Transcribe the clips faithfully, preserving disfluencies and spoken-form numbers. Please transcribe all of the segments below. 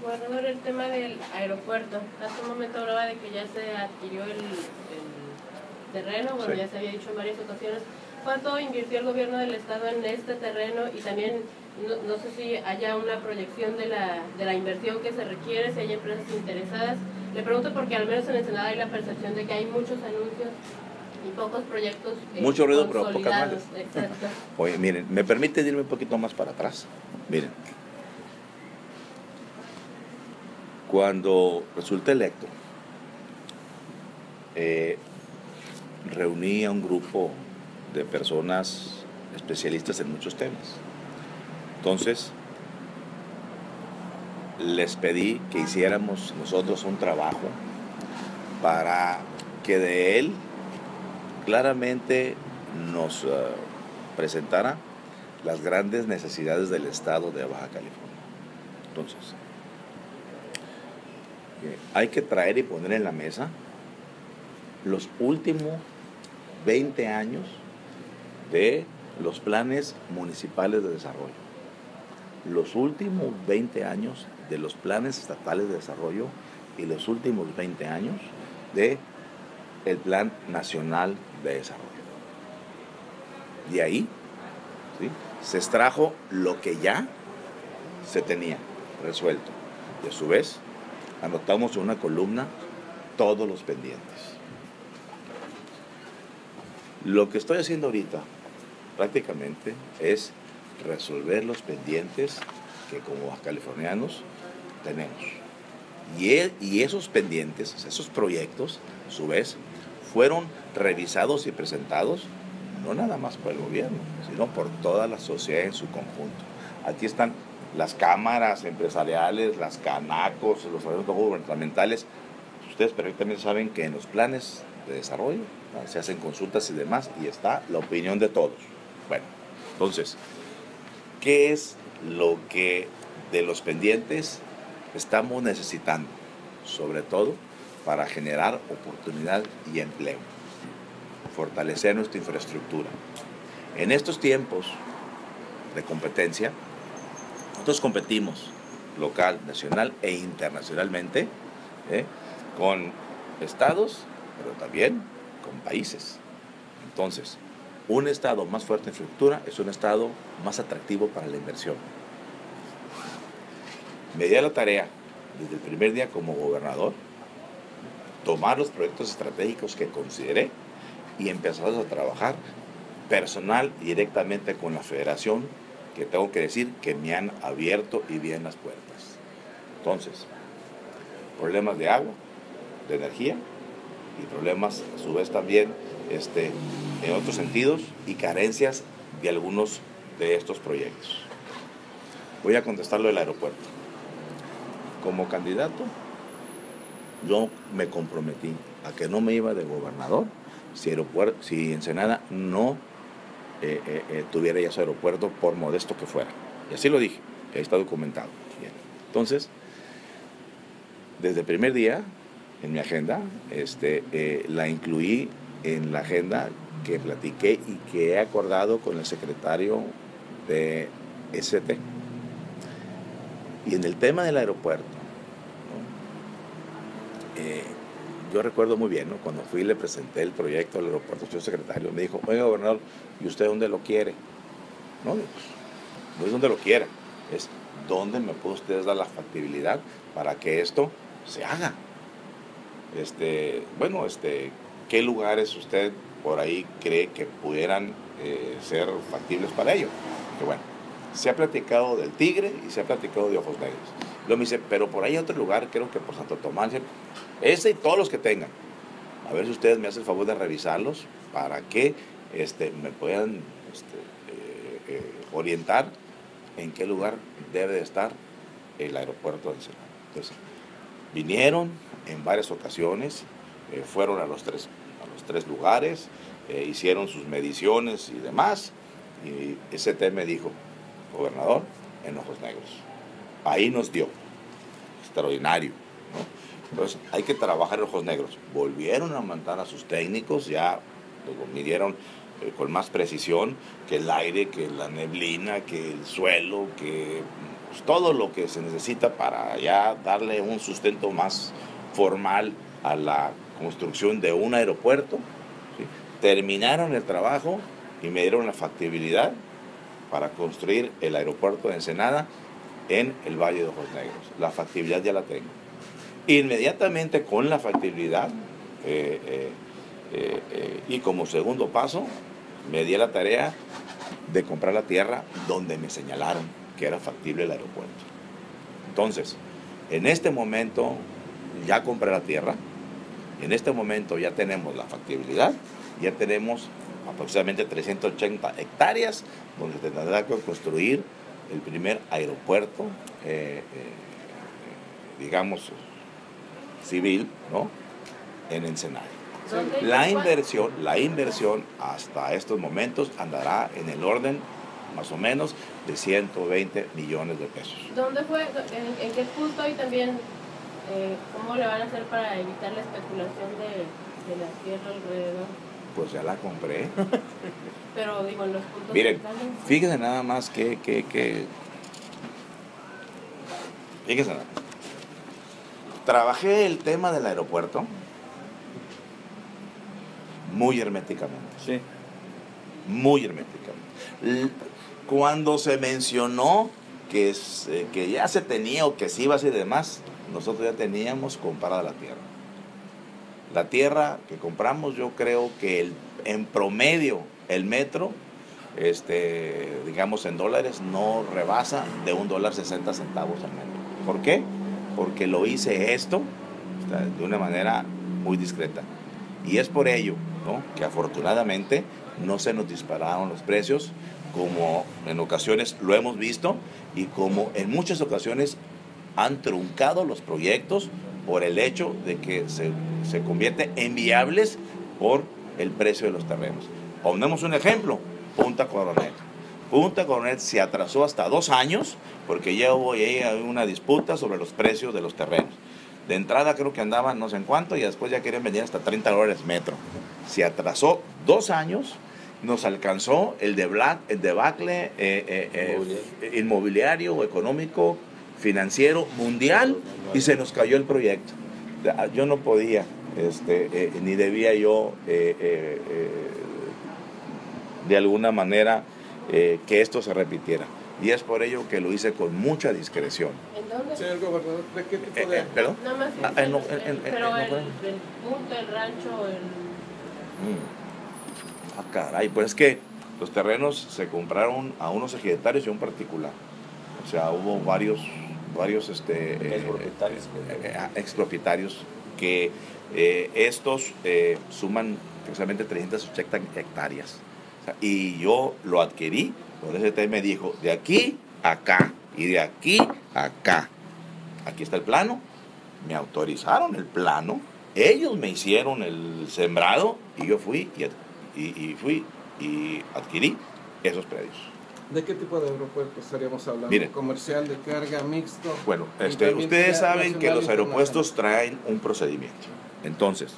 Gobernador, el tema del aeropuerto. Hace un momento hablaba de que ya se adquirió el, el terreno, bueno, sí. Ya se había dicho en varias ocasiones. ¿Cuánto invirtió el gobierno del estado en este terreno? Y también, no, no sé si haya una proyección de la, de la inversión que se requiere, si hay empresas interesadas. Le pregunto porque al menos en Ensenada hay la percepción de que hay muchos anuncios y pocos proyectos eh, mucho ruido, pero pocas nueces. Exacto. Oye, miren, ¿me permite irme un poquito más para atrás? Miren, cuando resulté electo, eh, reuní a un grupo de personas especialistas en muchos temas. Entonces, les pedí que hiciéramos nosotros un trabajo para que de él claramente nos uh, presentara las grandes necesidades del estado de Baja California. Entonces, eh, hay que traer y poner en la mesa los últimos veinte años de los planes municipales de desarrollo, los últimos veinte años de los planes estatales de desarrollo y los últimos veinte años de el Plan Nacional de Desarrollo. De ahí, ¿sí?, se extrajo lo que ya se tenía resuelto. Y a su vez, anotamos en una columna todos los pendientes. Lo que estoy haciendo ahorita, prácticamente, es resolver los pendientes que como bajacalifornianos tenemos. Y, el, y esos pendientes, esos proyectos, a su vez, fueron revisados y presentados no nada más por el gobierno, sino por toda la sociedad en su conjunto. Aquí están las cámaras empresariales, las canacos, los organismos gubernamentales. Ustedes perfectamente saben que en los planes de desarrollo, ¿no?, se hacen consultas y demás, y está la opinión de todos. Bueno, entonces, ¿qué es lo que de los pendientes estamos necesitando? Sobre todo para generar oportunidad y empleo, fortalecer nuestra infraestructura. En estos tiempos de competencia, nosotros competimos local, nacional e internacionalmente, ¿eh?, con estados, pero también con países. Entonces, un estado más fuerte en infraestructura es un estado más atractivo para la inversión. Me di a la tarea, desde el primer día como gobernador, tomar los proyectos estratégicos que consideré y empezar a trabajar personal y directamente con la federación, que tengo que decir que me han abierto y bien las puertas. Entonces, problemas de agua, de energía, y problemas a su vez también este, en otros sentidos y carencias de algunos de estos proyectos. Voy a contestar lo del aeropuerto. Como candidato, yo me comprometí a que no me iba de gobernador si, aeropuerto, si Ensenada no eh, eh, eh, tuviera ya su aeropuerto, por modesto que fuera. Y así lo dije, ahí está documentado. Bien. Entonces, desde el primer día, en mi agenda, este, eh, la incluí en la agenda que platiqué y que he acordado con el secretario de S T. Y en el tema del aeropuerto, ¿no?, eh, yo recuerdo muy bien, ¿no?, cuando fui y le presenté el proyecto del aeropuerto al señor secretario, me dijo: oiga, gobernador, ¿y usted dónde lo quiere? No, pues, no es donde lo quiera, es dónde me puede ustedes dar la factibilidad para que esto se haga. Este, bueno, este, ¿qué lugares usted por ahí cree que pudieran eh, ser factibles para ello? Que bueno, se ha platicado del Tigre y se ha platicado de Ojos Negros. Luego me dice, pero por ahí hay otro lugar, creo que por Santo Tomás, ese y todos los que tengan. A ver si ustedes me hacen el favor de revisarlos para que este, me puedan este, eh, eh, orientar en qué lugar debe de estar el aeropuerto de Ensenada. Entonces, vinieron en varias ocasiones, eh, fueron a los tres, a los tres lugares, eh, hicieron sus mediciones y demás, y S T me dijo, gobernador, en Ojos Negros. Ahí nos dio, extraordinario, ¿no? Entonces hay que trabajar en Ojos Negros. Volvieron a mandar a sus técnicos, ya lo midieron eh, con más precisión, que el aire, que la neblina, que el suelo, que pues, todo lo que se necesita para ya darle un sustento más formal a la construcción de un aeropuerto, ¿sí? Terminaron el trabajo y me dieron la factibilidad para construir el aeropuerto de Ensenada en el Valle de Ojos Negros. La factibilidad ya la tengo. Inmediatamente con la factibilidad eh, eh, eh, eh, y como segundo paso me di la tarea de comprar la tierra donde me señalaron que era factible el aeropuerto. Entonces, en este momento ya compré la tierra, en este momento ya tenemos la factibilidad, ya tenemos aproximadamente trescientas ochenta hectáreas donde se tendrá que construir el primer aeropuerto, eh, eh, digamos, civil, ¿no? En Ensenada. La inversión, la inversión hasta estos momentos andará en el orden más o menos de ciento veinte millones de pesos. ¿Dónde fue? ¿En, en qué punto? Y también, eh, ¿cómo le van a hacer para evitar la especulación de, de la tierra alrededor? Pues ya la compré. Pero digo, en los puntos... Miren, fíjense nada más que... que, que fíjense nada. Trabajé el tema del aeropuerto muy herméticamente. Sí. Muy herméticamente. Cuando se mencionó que, se, que ya se tenía o que se iba a hacer y demás, nosotros ya teníamos comprada la tierra. La tierra que compramos, yo creo que el, en promedio el metro, este, digamos en dólares, no rebasa de un dólar sesenta centavos al metro. ¿Por qué? Porque lo hice esto o sea, de una manera muy discreta. Y es por ello, ¿no?, que afortunadamente no se nos dispararon los precios, como en ocasiones lo hemos visto, y como en muchas ocasiones han truncado los proyectos por el hecho de que se, se convierte en viables por el precio de los terrenos. Ponemos un ejemplo, Punta Coronet. Punta Coronet se atrasó hasta dos años porque ya hubo ahí una disputa sobre los precios de los terrenos. De entrada creo que andaban no sé en cuánto y después ya querían venir hasta treinta dólares metro. Se atrasó dos años, nos alcanzó el, de black, el debacle eh, eh, eh, inmobiliario, económico, financiero, mundial, y se nos cayó el proyecto. Yo no podía, este, eh, ni debía yo eh, eh, eh, de alguna manera eh, que esto se repitiera. Y es por ello que lo hice con mucha discreción. ¿En dónde? Señor gobernador, ¿de qué tipo Eh, de...? eh, ¿Perdón? Nada más Ah, el, en lo- el- en- en- pero en- el, en- el punto, el rancho, el... Mm. Ah, caray, pues es que los terrenos se compraron a unos ejidatarios y a un particular. O sea, hubo varios, varios este, eh, Expropietarios. eh, eh, expropietarios que eh, estos eh, suman precisamente trescientas ochenta hectáreas. O sea, y yo lo adquirí, donde ese T me dijo, de aquí a acá y de aquí a acá. Aquí está el plano, me autorizaron el plano, ellos me hicieron el sembrado y yo fui y, y, y fui y adquirí esos predios. ¿De qué tipo de aeropuerto estaríamos hablando? Miren. ¿Comercial, de carga, mixto? Bueno, Y este, también ustedes sería saben que nacional, los aeropuertos internacional. traen un procedimiento. Entonces,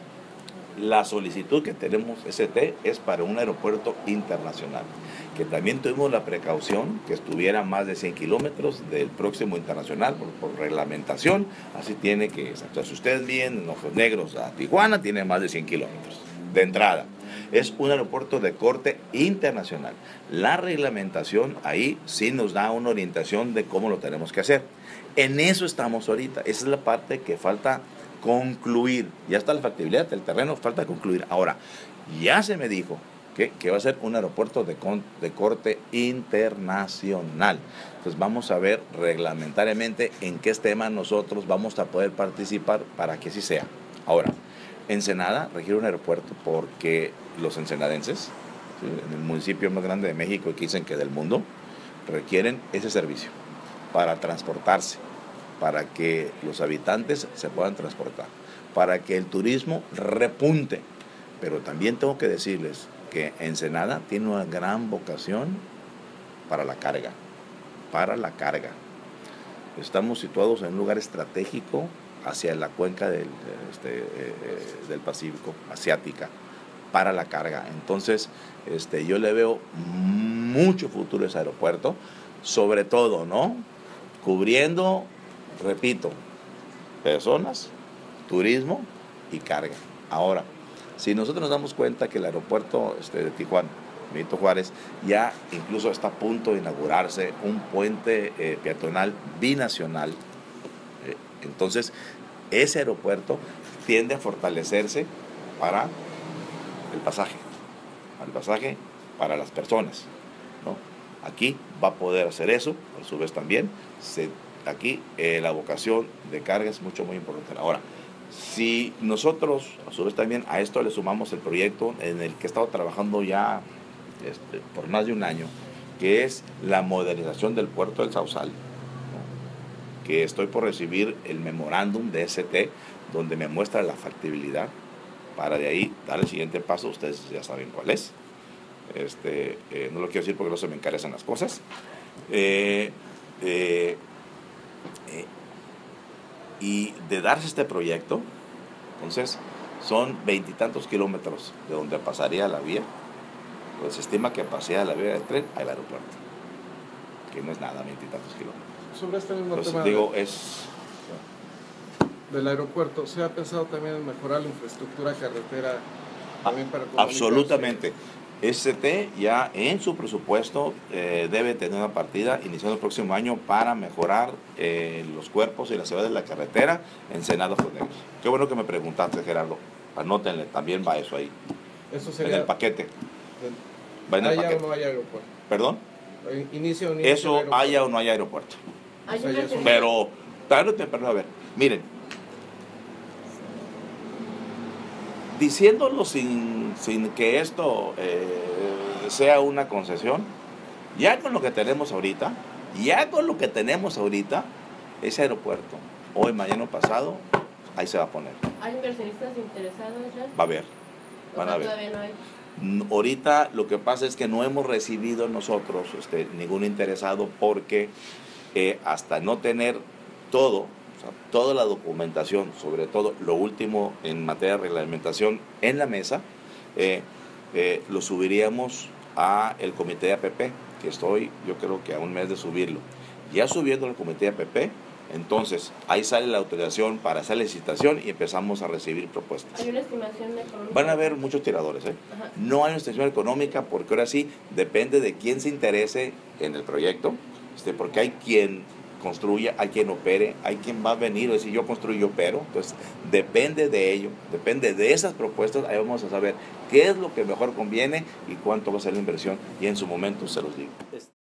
la solicitud que tenemos, S T, es para un aeropuerto internacional, que también tuvimos la precaución que estuviera a más de cien kilómetros del próximo internacional por, por reglamentación. Así tiene que, o sea, si ustedes vienen en Ojos Negros a Tijuana, tiene más de cien kilómetros de entrada. Es un aeropuerto de corte internacional. La reglamentación ahí sí nos da una orientación de cómo lo tenemos que hacer. En eso estamos ahorita. Esa es la parte que falta concluir. Ya está la factibilidad del terreno, falta concluir. Ahora, ya se me dijo que, que va a ser un aeropuerto de, con, de corte internacional. Entonces vamos a ver reglamentariamente en qué tema nosotros vamos a poder participar para que así sea. Ahora, Ensenada requiere un aeropuerto porque los ensenadenses, ¿sí?, en el municipio más grande de México y que dicen que del mundo, requieren ese servicio para transportarse, para que los habitantes se puedan transportar, para que el turismo repunte. Pero también tengo que decirles que Ensenada tiene una gran vocación para la carga, para la carga. Estamos situados en un lugar estratégico hacia la cuenca del, este, eh, del Pacífico, asiática, para la carga. Entonces, este, yo le veo mucho futuro a ese aeropuerto, sobre todo, ¿no?, cubriendo, repito, personas, turismo y carga. Ahora, si nosotros nos damos cuenta que el aeropuerto este, de Tijuana, Benito Juárez, ya incluso está a punto de inaugurarse un puente eh, peatonal binacional, eh, entonces ese aeropuerto tiende a fortalecerse para el pasaje, el pasaje para las personas, ¿no? Aquí va a poder hacer eso, a su vez también, se, aquí eh, la vocación de carga es mucho, muy importante. Ahora, si nosotros, a su vez también, a esto le sumamos el proyecto en el que he estado trabajando ya este, por más de un año, que es la modernización del puerto del Sausal, ¿no? Que estoy por recibir el memorándum de S T, donde me muestra la factibilidad, para de ahí dar el siguiente paso, ustedes ya saben cuál es. Este, eh, no lo quiero decir porque no se me encarecen las cosas. Eh, eh, eh, y de darse este proyecto, entonces son veintitantos kilómetros de donde pasaría la vía, pues se estima que pasaría la vía del tren al aeropuerto, que no es nada, veintitantos kilómetros. Sobre este mismo Entonces, tema digo, de, es... del aeropuerto, ¿se ha pensado también en mejorar la infraestructura carretera también para comunicarse? Absolutamente. S T ya en su presupuesto eh, debe tener una partida iniciando el próximo año para mejorar eh, los cuerpos y las ciudades de la carretera en Ensenada Fronteras. Qué bueno que me preguntaste, Gerardo. Anótenle, también va eso ahí. Eso sería en el paquete. De, Va en el ¿haya paquete. o no haya aeropuerto? ¿Perdón? Inicio o no inicio Eso el aeropuerto. haya o no haya aeropuerto. Hay O sea, ya es un- Pero, tarde o temprano, a ver, miren, diciéndolo sin, sin que esto eh, sea una concesión, ya con lo que tenemos ahorita, ya con lo que tenemos ahorita, ese aeropuerto, hoy, mañana o pasado, ahí se va a poner. ¿Hay inversionistas interesados ya? Va a haber, O van sea, a ver. todavía no hay. Mm, Ahorita lo que pasa es que no hemos recibido nosotros este, ningún interesado porque eh, hasta no tener todo, o sea, toda la documentación, sobre todo lo último en materia de reglamentación en la mesa, eh, eh, lo subiríamos a el comité de A P P, que estoy yo creo que a un mes de subirlo. Ya subiendo al comité de A P P, entonces ahí sale la autorización para hacer la licitación y empezamos a recibir propuestas. ¿Hay una estimación económica? Van a haber muchos tiradores, ¿eh? Ajá. No hay una estimación económica porque ahora sí depende de quién se interese en el proyecto, este, porque hay quien construya, hay quien opere, hay quien va a venir, es decir, yo construyo, yo opero, entonces depende de ello, depende de esas propuestas, ahí vamos a saber qué es lo que mejor conviene y cuánto va a ser la inversión y en su momento se los digo.